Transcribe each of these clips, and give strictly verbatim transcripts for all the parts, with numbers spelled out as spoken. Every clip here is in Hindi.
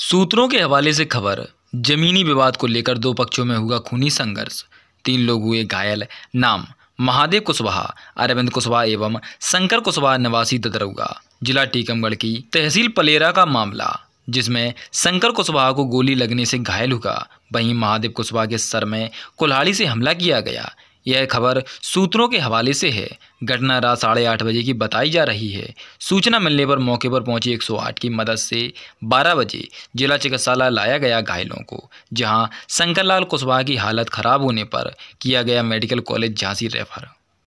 सूत्रों के हवाले से खबर। जमीनी विवाद को लेकर दो पक्षों में हुआ खूनी संघर्ष। तीन लोग हुए घायल। नाम महादेव कुशवाहा, अरविंद कुशवाहा एवं शंकर कुशवाहा निवासी ददरौगा, जिला टीकमगढ़ की तहसील पलेरा का मामला, जिसमें शंकर कुशवाहा को गोली लगने से घायल हुआ। वहीं महादेव कुशवाहा के सर में कुल्हाड़ी से हमला किया गया। यह खबर सूत्रों के हवाले से है। घटना रात साढ़े आठ बजे की बताई जा रही है। सूचना मिलने पर मौके पर पहुंची एक सौ आठ की मदद से बारह बजे जिला चिकित्सालय लाया गया घायलों को, जहां शंकरलाल कुशवाहा की हालत खराब होने पर किया गया मेडिकल कॉलेज झांसी रेफर।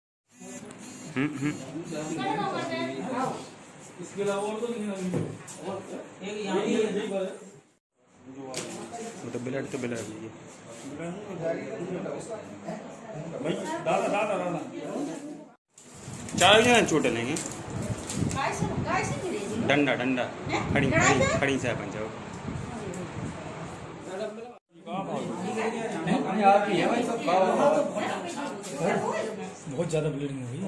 चार जन छोटे लेंगे। डंडा डंडा खड़ी खड़ी खड़ी से पंचाओ। बहुत ज्यादा ब्लीडिंग हुई।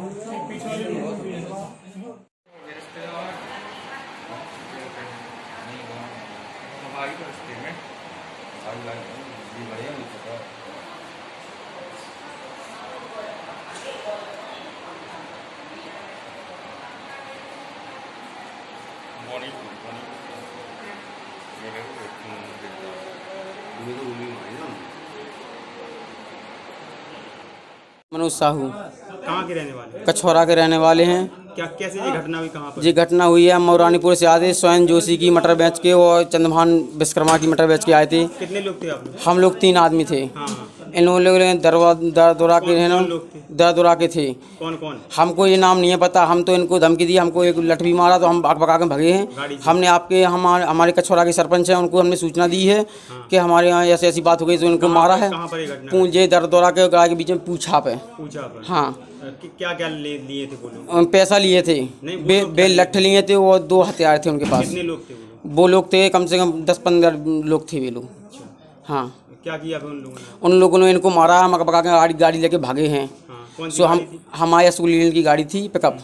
मनोज साहू कहाँ के रहने वाले? कछौरा के रहने वाले हैं। क्या कैसे ये घटना हुई, कहाँ पर? ये घटना हुई है मौरानीपुर से आए स्वयं जोशी की मटर बेच के और चंद्रभान विश्वकर्मा की मटर बेच के आए थे। कितने लोग थे आप लोग? हम लोग तीन आदमी थे। हाँ हाँ। इन लोगों ने दरवा दर दुरा के है ना दर दुरा के थे। कौन कौन? हमको ये नाम नहीं है पता। हम तो इनको धमकी दी, हमको एक लठ भी मारा तो हम भाग भगा के भगे हैं। हमने आपके हमारे हमारे कछौरा के सरपंच हैं, उनको हमने सूचना दी है हाँ। कि हमारे यहाँ ऐसी ऐसी बात हो गई तो इनको मारा है। पूंजे दर दुरा के गाय के बीच में पूछा पे पूछा पे हाँ। क्या क्या लिए थे बोलो? पैसा लिए थे, बे, बे लठ लिए थे और दो हथियार थे उनके पास। कितने लोग थे वो? वो लोग थे कम से कम दस पंद्रह लोग थे वे लोग। हाँ। क्या किया उन लोगों ने? उन लोगों ने इनको मारा, मक पका के गाड़ी गाड़ी लेके भागे हैं। हाँ, कौन सी सो हम हमारे सुलील की गाड़ी थी पिकअप।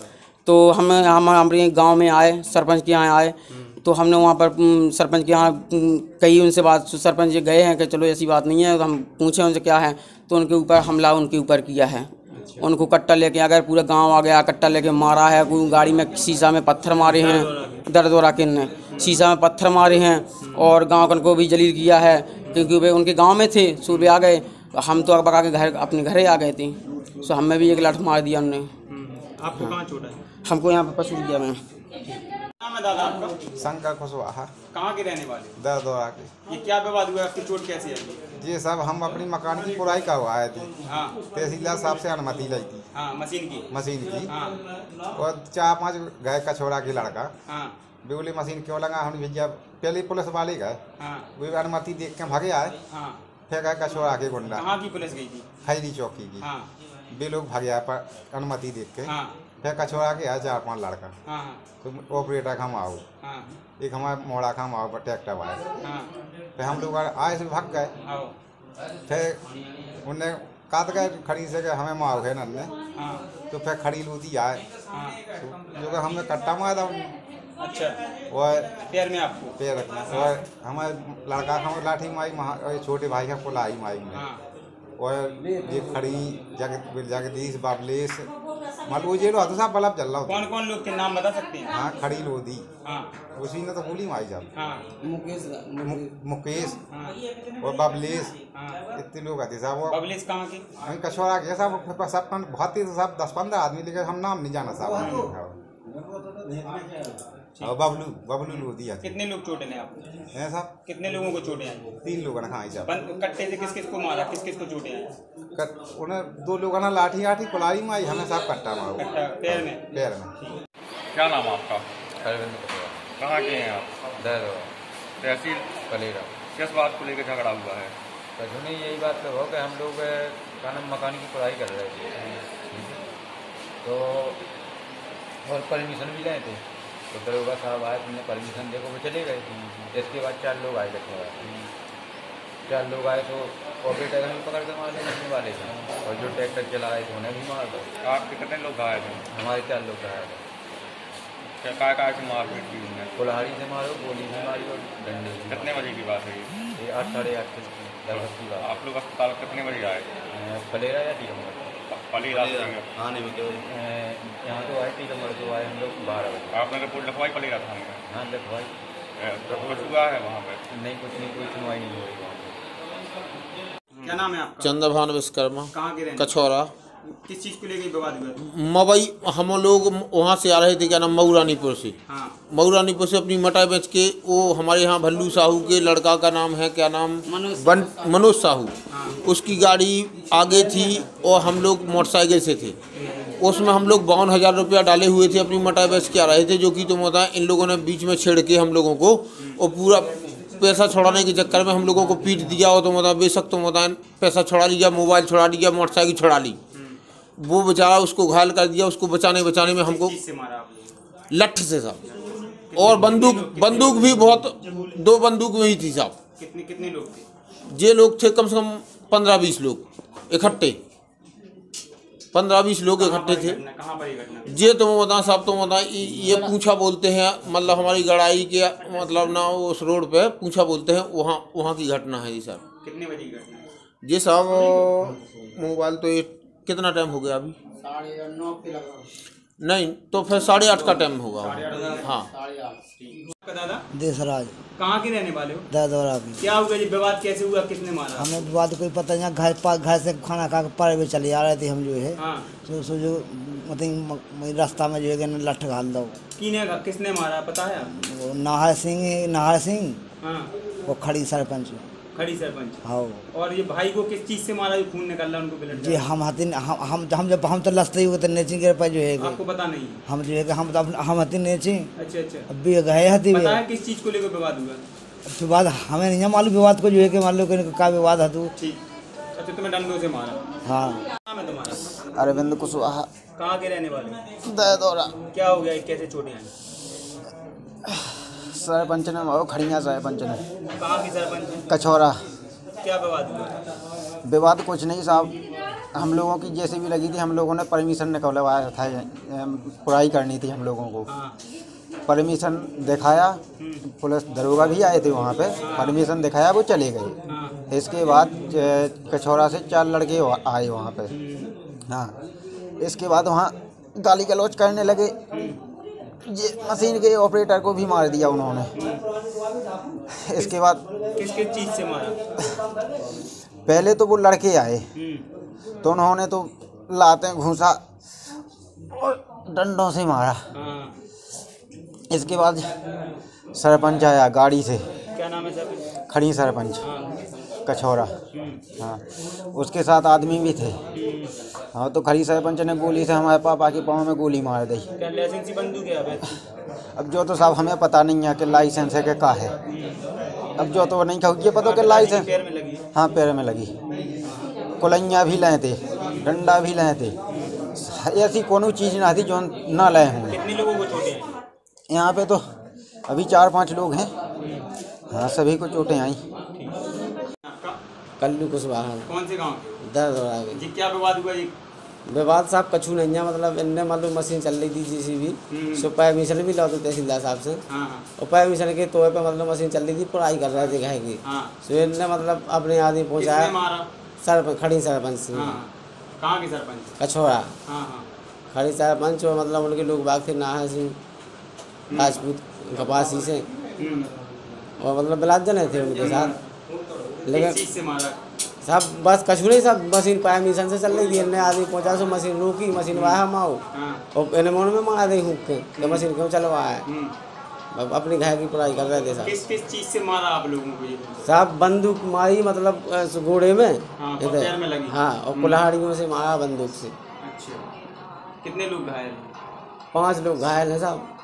तो हम हम हमारे गांव में आए, सरपंच के यहाँ आए तो हमने वहाँ पर सरपंच के यहाँ कही उनसे बात। सरपंच जी गए हैं कि चलो ऐसी बात नहीं है। तो हम पूछे उनसे क्या है तो उनके ऊपर हमला उनके ऊपर किया है। उनको कट्टा लेके आ गए, पूरा गांव आ गया, कट्टा लेके मारा है। कोई गाड़ी में शीशा में पत्थर मारे हैं, दर्द हो रहा ने शीशा में पत्थर मारे हैं और गांव को भी जलील किया है क्योंकि वे उनके गांव में थे। सुबह आ गए, हम तो बका के घर अपने घरे आ गए थे। सो हमें भी एक लाठ मार दिया उन्होंने। आपको कहाँ चोट है? हमको यहाँ पर पशु दिया मैं। नाम है दादा आपका? शंकर कुशवाहा। कहाँ के रहने वाले? दरदौरा के। ये क्या विवाद हुआ, आपकी चोट कैसी है? ये सब हम अपनी मकान की पुराई का आए थे। हाँ। तहसीलदार साहब से अनुमति ली थी। हाँ, मशीन की मशीन की। हाँ। और चार पांच गए कछौरा के लड़का। हाँ। बोले मशीन क्यों लगा, हम भैया पहले पुलिस वाले गए। हाँ। वो अनुमति देख के भागे आए। हाँ। फिर गए कछौरा के गुंडा। कहाँ की पुलिस गई थी? खैरी चौकी की। हाँ। वे लोग भागे आए पर अनुमति देख के। हाँ। फिर कछौरा के आए चार पांच लड़का। हाँ। तो ऑपरेटर हम आओ। हाँ। एक हमारे मोड़ा का हम आओ ट्रैक्टर आए। हाँ। फिर हम लोग आए से भाग गए। आओ। फिर उन्हें काट गए खड़ी से के हमें मार है नन्ने। हाँ। तो फिर खड़ी लूदी आए। हाँ। जो कि हमने कट्टा मारा। अच्छा। और पैर में आपको? पैर रखना। और हमारे लड़का हम लाठी मारी, और छोटे भाई का पुलाई मारी में। हाँ। और ये खड़ी जगत जगदीश बाबलेश मतलब जेलो हाथों साहब बल्ब चल रहा। कौन कौन लोग के नाम बता सकते हैं? हाँ, खड़ी लोधी। हाँ। उसी ने तो गोली मारी जब। हाँ। मुकेश मुकेश हाँ। और बाबलेश। हाँ। इतने लोग आते साहब। बबलेश कहाँ के? वहीं कछौरा के साहब सब बहुत ही सब दस पंद्रह आदमी, लेकिन हम नाम नहीं जाना साहब। और बबलू बबलू लोधी। कितने लोग चोटें हैं आपको? हैं साहब? कितने लोगों को चोटें हैं? तीन लोग ना। हाँ साहब। कट्टे से किस किस को मारा, किस किस को चोटें हैं? उन्हें दो लोग ना लाठी आठी कुलाड़ी मारी, हमें साहब कट्टा मारो पैर में। पैर में। क्या नाम है आपका? अरविंद कुशवाहा। कहाँ के हैं आप? दरदौरा तहसील पलेरा। किस बात को लेकर झगड़ा हुआ है? कभी नहीं यही बात तो हो कि हम लोग का नाम मकान की पढ़ाई कर रहे थे तो और परमिशन भी गए थे तो दरोगा साहब आए, तुमने परमिशन देखो वो चले गए। इसके बाद चार लोग आए कछौरा। चार लोग आए तो ऑपरेटर हमें पकड़ के मार देने वाले थे और जो ट्रैक्टर चला रहे थे उन्हें भी मार दो। आपके कितने लोग घायल हैं? हमारे चार लोग आए थे। क्या काय काय से मारपीट की उन्होंने? कुल्हाड़ी से मारो, गोली से मारी और डंडे से। कितने बजे की बात है ये? ये आठ साढ़े आठ की लगभग की बात। आप लोग अस्पताल कितने बजे आए? अ, फलेरा या टीकमगढ़? पली रास्ते में आने में तो यहाँ तो आए टीकमगढ़ तो आए हम लोग बारह बजे। आपने रिपोर्ट लिखवाई पली रास्ते में? हाँ लिखवाई। तो कुछ हुआ है वहाँ पे? नहीं, कुछ नहीं, कोई सुनवाई नहीं हो रही वहाँ पे। क्या नाम है आपका? चंद्रभान विश्वकर्मा, कहाँ के रहने? कछौरा। किस चीज़ को लेकर विवाद हुआ? मवई हम लोग वहाँ से आ रहे थे, क्या नाम, मऊरानीपुर से। हाँ मऊरानीपुर से अपनी मटाई बेच के, वो हमारे यहाँ भल्लू साहू के लड़का का नाम है, क्या नाम, बन मनोज साहू। उसकी गाड़ी आगे थी और हम लोग मोटरसाइकिल से थे। उसमें हम लोग बावन हज़ार रुपया डाले हुए थे, अपनी मटाई बेच के आ रहे थे, जो कि तुम बताएं इन लोगों ने बीच में छेड़ के हम लोगों को और पूरा पैसा छुड़ाने के चक्कर में हम लोगों को पीट दिया। और तो मतलब बेशक तो बताएं पैसा छुड़ा लिया, मोबाइल छुड़ा लिया, मोटरसाइकिल छुड़ा ली। वो बेचारा उसको घायल कर दिया। उसको बचाने बचाने में हमको किससे मारा आप लोगों? लठ से साहब, और बंदूक बंदूक भी बहुत, दो बंदूक में ही थी साहब। कितने कितने लोग थे? ये लोग थे कम से कम पंद्रह बीस लोग इकट्ठे, पंद्रह बीस लोग इकट्ठे थे। कहाँ पर ये घटना? ये तो बताएं साहब, तो बताएं ये पूछा बोलते हैं, मतलब हमारी गड़ाई के मतलब ना उस रोड पे पूछा बोलते हैं, वहाँ वहाँ की घटना है ये सर। कितने बजे की घटना है? जी साहब मोबाइल तो ये कितना टाइम हो गया अभी? साढ़े नौ के लगभग। नहीं तो फिर साढ़े आठ का टाइम होगा। हाँ आपका दादा देसराज कहाँ के रहने वाले हो? दौरा की। क्या हुआ जी? विवाद कैसे हुआ? किसने मारा? हमें विवाद कोई पता नहीं, घर पास घर से खाना खा के पार में चले आ रहे थे हम जो है। हाँ तो सो जो मतलब रास्ता में जो है कि लठ घाल दो। किने किसने मारा पता है आपको? वो नाहर सिंह नाहर सिंह हाँ वो खड़ी सरपंच। खड़ी सरपंच। हाँ। और ये भाई को किस चीज से मारा जो खून निकल रहा उनको ब्लड? जी हम हथिन हम हम हम जब हम तो लसते हुए तो नेचिंग के पर जो है कि आपको पता नहीं? हम जो है कि हम तो अपना- हम हथिन नेचिंग अच्छा अच्छा। अब भी गए हथी पता है किस चीज को लेकर विवाद हुआ? विवाद हमें नहीं मालूम विवाद को जो है कि मान लो कि का विवाद है तो। ठीक। अच्छा तुम्हें डंडों से मारा? हाँ। नाम है तुम्हारा? अरविंद कुशवाहा, कहाँ के रहने वाले? दौरा। क्या हो गया? कैसे चोटें आई? सरपंच ने मारो, खड़िया सरपंच ने। कहाँ की सरपंच? कछौरा। क्या विवाद हुआ? विवाद कुछ नहीं साहब, हम लोगों की जैसे भी लगी थी, हम लोगों ने परमिशन निकलवाया था, पुराई करनी थी हम लोगों को। हाँ परमिशन दिखाया, पुलिस दरोगा भी आए थे वहाँ पे, परमिशन दिखाया, वो चले गए। हाँ इसके बाद कछौरा से चार लड़के आए वहाँ पे। हाँ इसके बाद वहाँ गाली गलौज करने लगे, ये मशीन के ऑपरेटर को भी मार दिया उन्होंने। इसके बाद किस किस चीज से मारा? पहले तो वो लड़के आए तो उन्होंने तो लाते घूसा और डंडों से मारा। हाँ इसके बाद सरपंच आया गाड़ी से, क्या नाम है सर? खड़ी सरपंच हाँ कछौरा। हाँ उसके साथ आदमी भी थे। हाँ तो खड़ी सरपंच ने गोली से हमारे पापा के पाँव में गोली मार दी। क्या लाइसेंसी बंदूक है अभी? अब जो तो साहब हमें पता नहीं है कि लाइसेंस है कि का है। अब जो तो नहीं कहूँ ये पता कि लाइसेंस। पैर में लगी? हाँ पैर में लगी। कुलैया भी लाए थे, डंडा भी लाए थे, ऐसी कोनो चीज़ ना थी जो ना लाए होंगे। कितने लोगों को चोटें आई? यहाँ पे तो अभी चार पांच लोग हैं। हाँ सभी को चोटें आई। कल्लू कुशवाहा, कौन से गाँव? दर्द हो रहा जी क्या विवाद हुआ जी? विवाद साहब कछू नहीं है, मतलब इनने मालूम मशीन चल रही थी जीसी भी, सो परमिशन भी ला दो तहसीलदार साहब से। हाँ हाँ और परमिशन के तौर पे मतलब मशीन चल रही थी, पढ़ाई कर रहे थे घर की। हाँ। सो इनने मतलब अपने आदमी किसने पहुँचाया, मारा? सरपंच खड़ी सरपंच से। हाँ कहाँ के सरपंच? कछौरा हाँ हाँ खड़ी सरपंच और मतलब उनके लोग बाग थे, नाहर सिंह राजपूत कपासी से, हम्म। और मतलब बिलाजन थे उनके साथ। किस लेकिन चीज से मारा? सब बस कछु नहीं, सब मशीन परमिशन से चल रही थी, इनने आदमी पहुँचा सो मशीन रोकी, मशीन वाया माओ हाँ और इन्हें मोड़ में मार दी हुक के, तो मशीन क्यों चलवाया है। हम्म। अब अपनी घर की पढ़ाई कर रहे थे साहब। किस किस चीज से मारा आप लोगों को ये? साहब बंदूक मारी, मतलब अ, घोड़े में। हाँ, इधर। पैर में लगी। हाँ और कुल्हाड़ियों से मारा बंदूक से। अच्छा कितने लोग घायल? पांच लोग घायल हैं साहब।